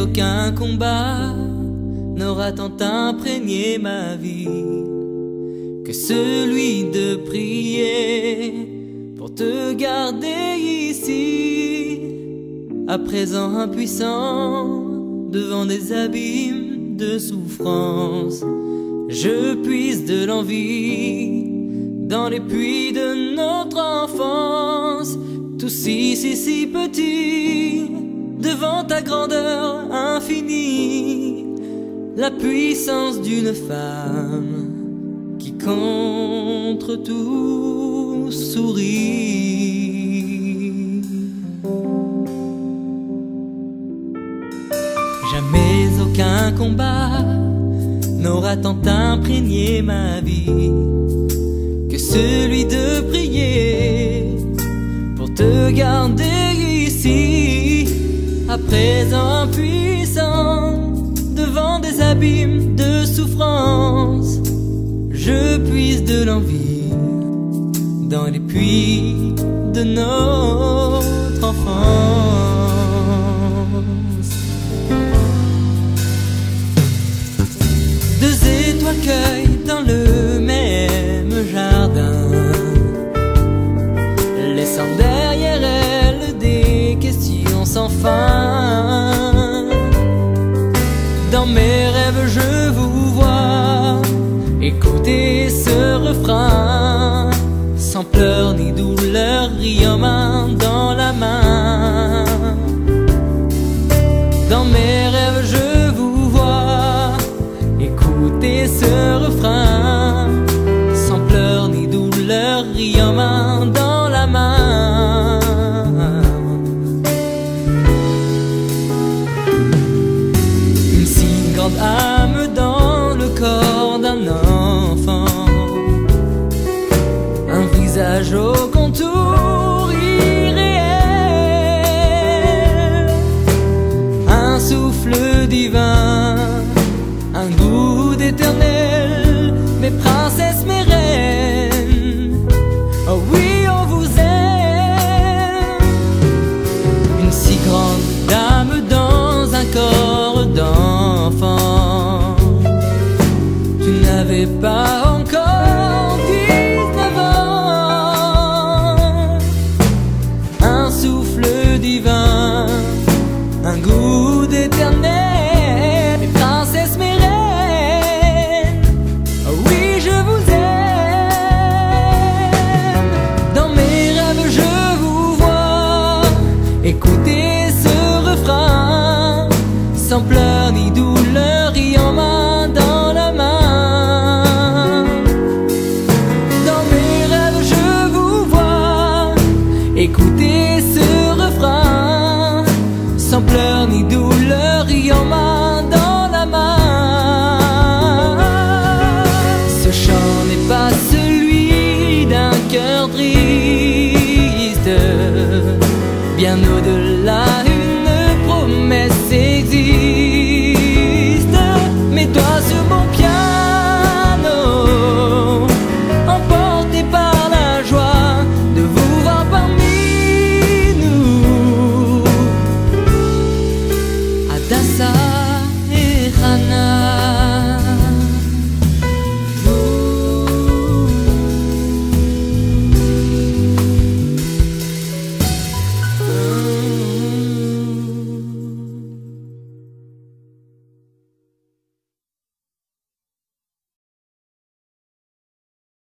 aucun combat n'aura tant imprégné ma vie que celui de prier pour te garder ici, à présent impuissant devant des abîmes de souffrance. Je puise de l'envie dans les puits de notre enfance, tout si petit devant ta grandeur infinie, la puissance d'une femme qui contre tout sourit. Jamais aucun combat n'aura tant imprégné ma vie que celui de prier pour te garder ici, à présent impuissant devant des abîmes de souffrance. Je puise de l'envie dans les puits de notre enfance. Deux étoiles cueillent dans le même jardin, laissant derrière elles des questions sans fin. Dans mes rêves je vous vois, écoutez ce refrain, sans pleurs ni douleur, riant main dans la main. Dans mes rêves je vous vois, écoutez ce refrain, sans pleurs ni douleur, riant main dans la main. Une si grande âme dans le corps d'un enfant, un visage au contour irréel, un souffle divin, un goût d'éternel, mes princesses, mes reines, oh oui on vous aime. Une si grande dame dans un corps d'enfant, tu n'avais pas